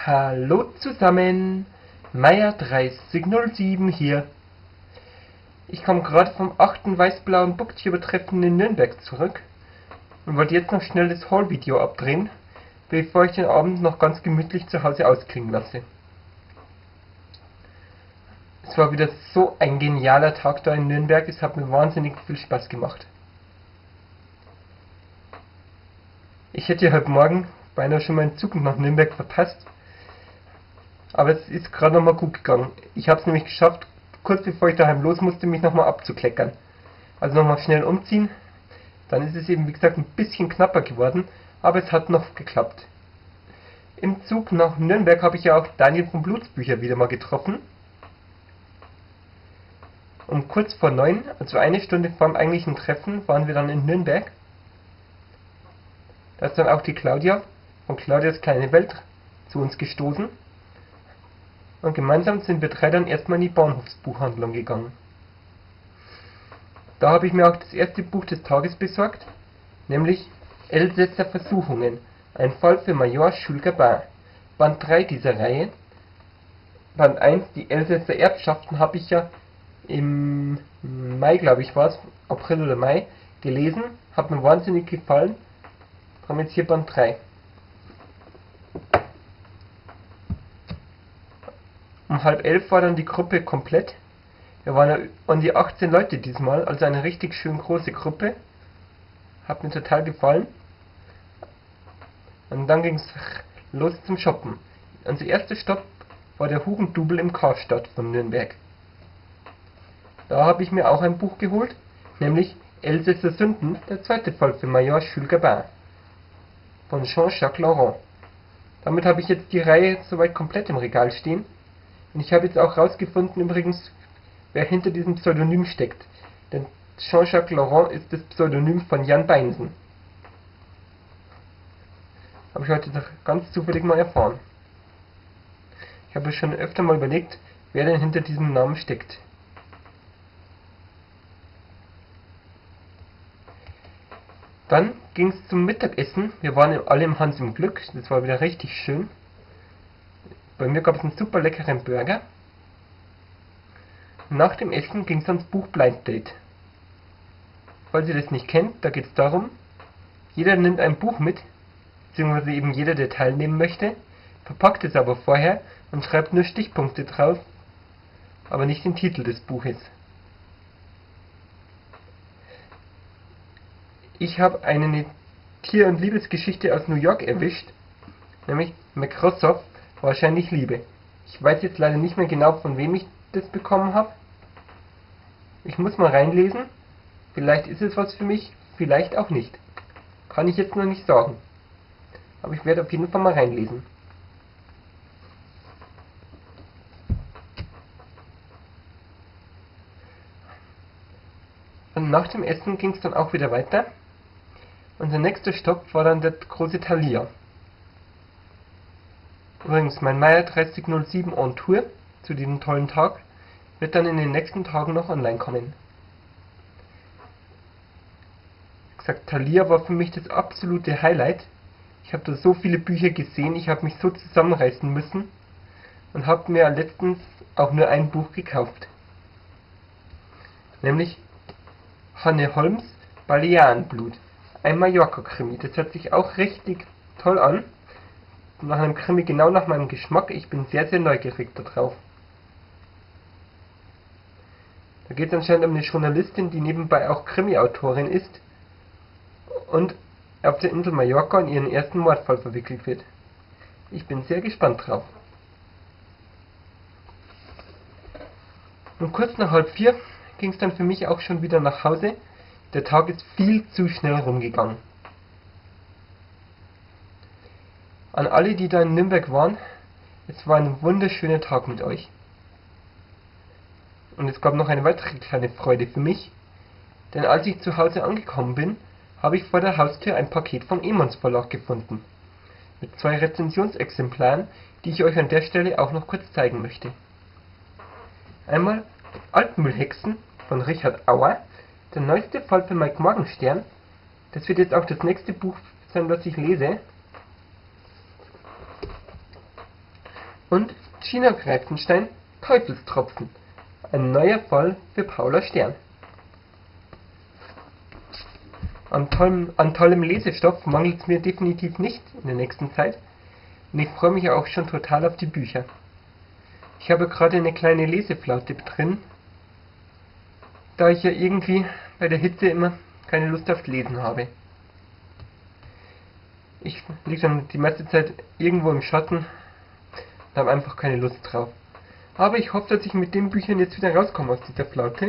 Hallo zusammen, Meier 3007 hier. Ich komme gerade vom 8. Weiß-Blauen Booktuber-Treffen in Nürnberg zurück und wollte jetzt noch schnell das Haul-Video abdrehen, bevor ich den Abend noch ganz gemütlich zu Hause ausklingen lasse. Es war wieder so ein genialer Tag da in Nürnberg, es hat mir wahnsinnig viel Spaß gemacht. Ich hätte heute Morgen beinahe schon meinen Zug nach Nürnberg verpasst, aber es ist gerade nochmal gut gegangen. Ich habe es nämlich geschafft, kurz bevor ich daheim los musste, mich nochmal abzukleckern. Also nochmal schnell umziehen, dann ist es eben wie gesagt ein bisschen knapper geworden, aber es hat noch geklappt. Im Zug nach Nürnberg habe ich ja auch Daniel von Blutsbücher wieder mal getroffen. Um kurz vor 9, also eine Stunde vor dem eigentlichen Treffen, waren wir dann in Nürnberg. Da ist dann auch die Claudia von Claudias kleine Welt zu uns gestoßen. Und gemeinsam sind wir drei dann erstmal in die Bahnhofsbuchhandlung gegangen. Da habe ich mir auch das erste Buch des Tages besorgt, nämlich Elsässer Versuchungen, ein Fall für Major Jules Gabin. Band 3 dieser Reihe. Band 1, die Elsässer Erbschaften, habe ich ja im Mai, glaube ich war es, April oder Mai, gelesen. Hat mir wahnsinnig gefallen. Haben jetzt hier Band 3. Um 10:30 war dann die Gruppe komplett. Wir waren ja an die 18 Leute diesmal, also eine richtig schön große Gruppe. Hat mir total gefallen. Und dann ging es los zum Shoppen. Unser erster Stopp war der Hugendubel im Karstadt von Nürnberg. Da habe ich mir auch ein Buch geholt, nämlich Elsässer Sünden, der zweite Fall für Major Jules Gabin von Jean-Jacques Laurent. Damit habe ich jetzt die Reihe soweit komplett im Regal stehen. Und ich habe jetzt auch rausgefunden übrigens, wer hinter diesem Pseudonym steckt. Denn Jean-Jacques Laurent ist das Pseudonym von Jan Beinsen. Habe ich heute noch ganz zufällig mal erfahren. Ich habe schon öfter mal überlegt, wer denn hinter diesem Namen steckt. Dann ging es zum Mittagessen. Wir waren alle im Hans im Glück. Das war wieder richtig schön. Bei mir gab es einen super leckeren Burger. Nach dem Essen ging es ans Buch Blind Date. Falls ihr das nicht kennt, da geht es darum, jeder nimmt ein Buch mit, beziehungsweise eben jeder, der teilnehmen möchte, verpackt es aber vorher und schreibt nur Stichpunkte drauf, aber nicht den Titel des Buches. Ich habe eine Tier- und Liebesgeschichte aus New York erwischt, nämlich Microsoft, wahrscheinlich Liebe. Ich weiß jetzt leider nicht mehr genau, von wem ich das bekommen habe. Ich muss mal reinlesen. Vielleicht ist es was für mich, vielleicht auch nicht. Kann ich jetzt noch nicht sagen. Aber ich werde auf jeden Fall mal reinlesen. Und nach dem Essen ging es dann auch wieder weiter. Unser nächster Stopp war dann der große Thalia. Übrigens, mein Meier 3007 on Tour zu diesem tollen Tag wird dann in den nächsten Tagen noch online kommen. Wie gesagt, Thalia war für mich das absolute Highlight. Ich habe da so viele Bücher gesehen, ich habe mich so zusammenreißen müssen und habe mir letztens auch nur ein Buch gekauft. Nämlich Hanne Holms Balearenblut, ein Mallorca-Krimi. Das hört sich auch richtig toll an. Nach einem Krimi genau nach meinem Geschmack. Ich bin sehr, sehr neugierig darauf. Da geht es anscheinend um eine Journalistin, die nebenbei auch Krimi-Autorin ist und auf der Insel Mallorca in ihren ersten Mordfall verwickelt wird. Ich bin sehr gespannt drauf. Und kurz nach 3:30 ging es dann für mich auch schon wieder nach Hause. Der Tag ist viel zu schnell rumgegangen. An alle, die da in Nürnberg waren, es war ein wunderschöner Tag mit euch. Und es gab noch eine weitere kleine Freude für mich, denn als ich zu Hause angekommen bin, habe ich vor der Haustür ein Paket vom Emons Verlag gefunden. Mit 2 Rezensionsexemplaren, die ich euch an der Stelle auch noch kurz zeigen möchte. Einmal Altmühlhexen von Richard Auer, der neueste Fall für Mike Morgenstern. Das wird jetzt auch das nächste Buch sein, was ich lese. und Gina Greifenstein, Teufelstropfen. Ein neuer Fall für Paula Stern. An tollem Lesestoff mangelt es mir definitiv nicht in der nächsten Zeit und ich freue mich auch schon total auf die Bücher. Ich habe gerade eine kleine Leseflaute drin, da ich ja irgendwie bei der Hitze immer keine Lust aufs Lesen habe. Ich liege dann die meiste Zeit irgendwo im Schatten und habe einfach keine Lust drauf. Aber ich hoffe, dass ich mit den Büchern jetzt wieder rauskomme aus dieser Flaute.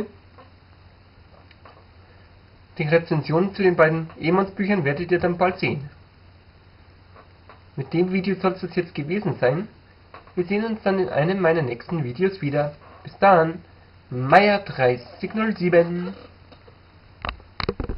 Die Rezensionen zu den beiden Emons-Büchern werdet ihr dann bald sehen. Mit dem Video soll es jetzt gewesen sein. Wir sehen uns dann in einem meiner nächsten Videos wieder. Bis dann, Meier 3007.